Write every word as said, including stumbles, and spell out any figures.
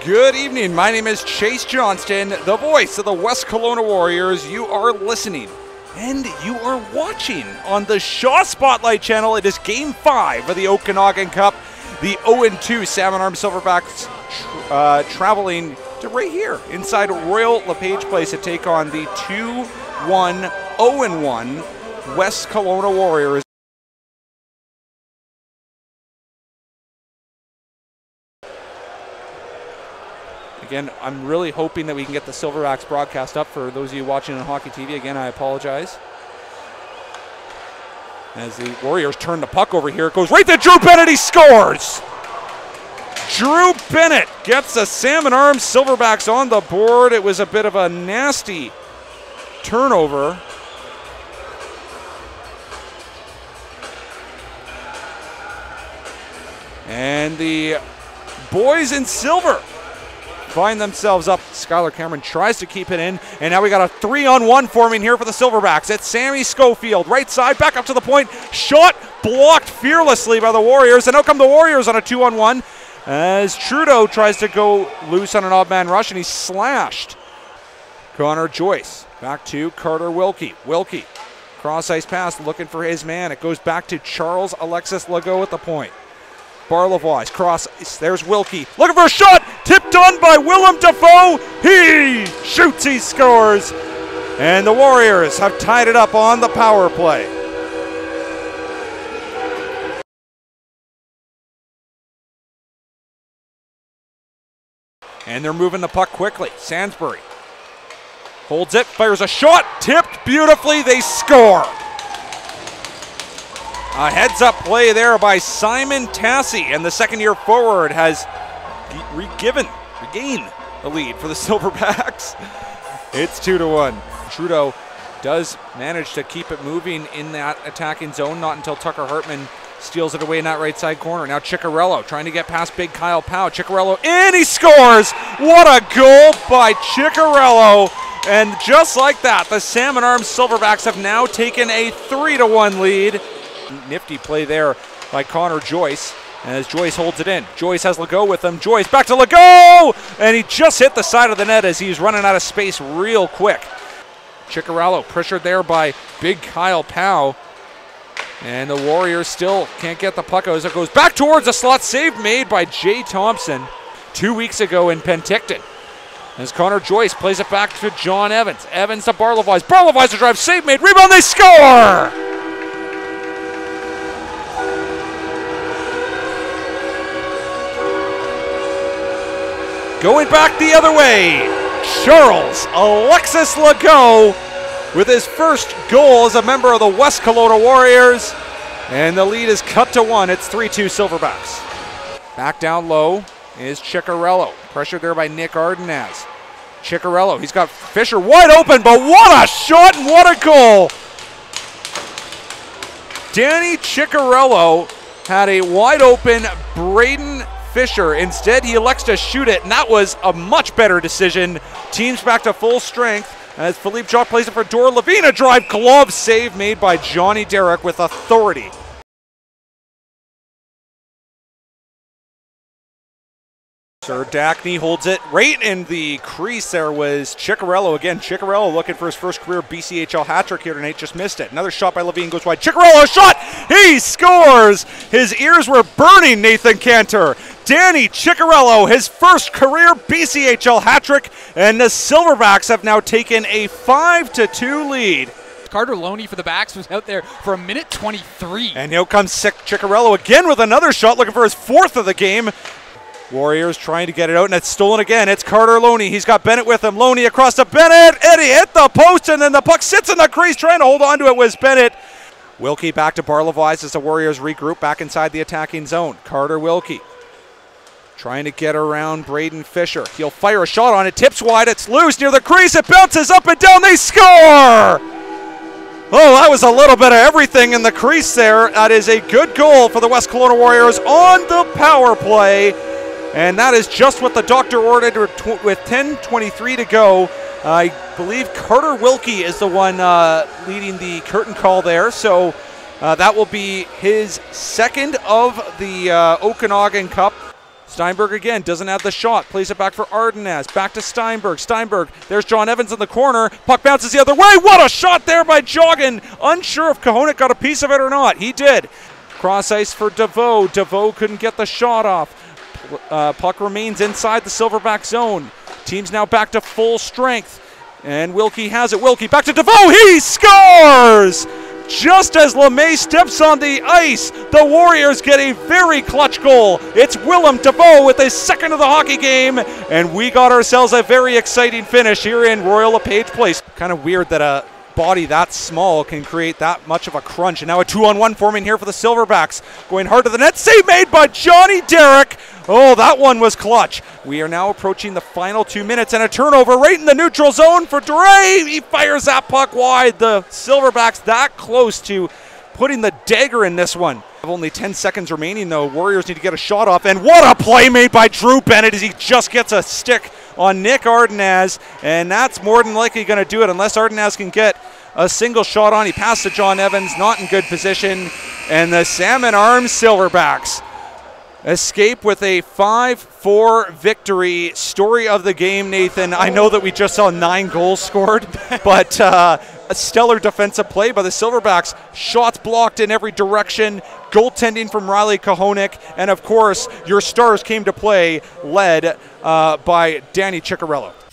Good evening. My name is Chase Johnston, the voice of the West Kelowna Warriors. You are listening and you are watching on the Shaw Spotlight channel. It is Game five of the Okanagan Cup. The oh and two Salmon Arm Silverbacks tra uh, traveling to right here inside Royal LePage Place to take on the two one oh and one West Kelowna Warriors. Again, I'm really hoping that we can get the Silverbacks broadcast up for those of you watching on Hockey T V. Again, I apologize. As the Warriors turn the puck over here, it goes right to Drew Bennett, he scores! Drew Bennett gets the Salmon Arm Silverbacks on the board. It was a bit of a nasty turnover. And the boys in silver find themselves up. Skylar Cameron tries to keep it in, and now we got a three on one forming here for the Silverbacks. It's Sammy Schofield, right side, back up to the point. Shot blocked fearlessly by the Warriors, and out come the Warriors on a two on one as Trudeau tries to go loose on an odd man rush, and he's slashed. Connor Joyce back to Carter Wilkie. Wilkie, cross ice pass, looking for his man. It goes back to Charles Alexis Legault at the point. Barlavois, cross, there's Wilkie, looking for a shot, tipped on by Willem Dafoe, he shoots, he scores, and the Warriors have tied it up on the power play. And they're moving the puck quickly. Sansbury holds it, fires a shot, tipped beautifully, they score. A heads-up play there by Simon Tassi, and the second-year forward has re-given, regained the lead for the Silverbacks. It's two to one. Trudeau does manage to keep it moving in that attacking zone, not until Tucker Hartman steals it away in that right side corner. Now Ciccarello trying to get past big Kyle Powell. Ciccarello in, he scores! What a goal by Ciccarello! And just like that, the Salmon Arm Silverbacks have now taken a three to one lead. Nifty play there by Connor Joyce as Joyce holds it in. Joyce has Legault with him. Joyce back to Legault! And he just hit the side of the net as he's running out of space real quick. Ciccarello pressured there by big Kyle Powell. And the Warriors still can't get the puck out as it goes back towards a slot save made by Jay Thompson two weeks ago in Penticton. As Connor Joyce plays it back to John Evans. Evans to Barlavois. Barlavois to drive, save made, rebound, they score! Going back the other way, Charles Alexis Legault with his first goal as a member of the West Kelowna Warriors. And the lead is cut to one. It's three two Silverbacks. Back down low is Ciccarello. Pressured there by Nick Ardenaz. Ciccarello, he's got Fisher wide open, but what a shot and what a goal. Danny Ciccarello had a wide open Braden Fisher. Instead, he elects to shoot it, and that was a much better decision. Teams back to full strength as Philippe Jock plays it for Dor Levine. A drive glove save made by Johnny Derrick with authority. Sir Dackney holds it right in the crease. There was Ciccarello again. Ciccarello looking for his first career B C H L hat trick here tonight. Just missed it. Another shot by Levine goes wide. Ciccarello, a shot! He scores! His ears were burning, Nathan Cantor. Danny Ciccarello, his first career B C H L hat trick, and the Silverbacks have now taken a five to two lead. Carter Loney for the Backs was out there for a minute twenty-three. And now comes Ciccarello again with another shot, looking for his fourth of the game. Warriors trying to get it out, and it's stolen again. It's Carter Loney. He's got Bennett with him. Loney across to Bennett. Eddie hit the post, and then the puck sits in the crease. Trying to hold on to it was Bennett. Wilkie back to Barlavois as the Warriors regroup back inside the attacking zone. Carter Wilkie trying to get around Braden Fisher. He'll fire a shot on it. Tips wide. It's loose near the crease. It bounces up and down. They score! Oh, that was a little bit of everything in the crease there. That is a good goal for the West Kelowna Warriors on the power play. And that is just what the doctor ordered with ten twenty-three to go. I believe Carter Wilkie is the one uh, leading the curtain call there. So uh, that will be his second of the uh, Okanagan Cup. Steinberg again, doesn't have the shot, plays it back for Ardenaz, back to Steinberg. Steinberg, there's John Evans in the corner, puck bounces the other way. What a shot there by Joggin! Unsure if Kahonic got a piece of it or not. He did. Cross ice for DeVoe. DeVoe couldn't get the shot off. Uh, puck remains inside the Silverback zone. Team's now back to full strength. And Wilkie has it. Wilkie back to DeVoe. He scores! Just as LeMay steps on the ice, the Warriors get a very clutch goal. It's Willem DeVoe with his second of the hockey game, and we got ourselves a very exciting finish here in Royal LePage Place. Kind of weird that a body that small can create that much of a crunch. And now a two-on-one forming here for the Silverbacks. Going hard to the net. Save made by Johnny Derrick. Oh, that one was clutch. We are now approaching the final two minutes and a turnover right in the neutral zone for Dre. He fires that puck wide. The Silverbacks that close to putting the dagger in this one. Only ten seconds remaining though. Warriors need to get a shot off, and what a play made by Drew Bennett as he just gets a stick on Nick Ardenaz, and that's more than likely going to do it unless Ardenaz can get a single shot on. He passed to John Evans, not in good position, and the Salmon Arms Silverbacks escape with a five four victory. Story of the game, Nathan. I know that we just saw nine goals scored, but uh, a stellar defensive play by the Silverbacks. Shots blocked in every direction. Goaltending from Riley Kahonic. And, of course, your stars came to play, led uh, by Danny Ciccarello.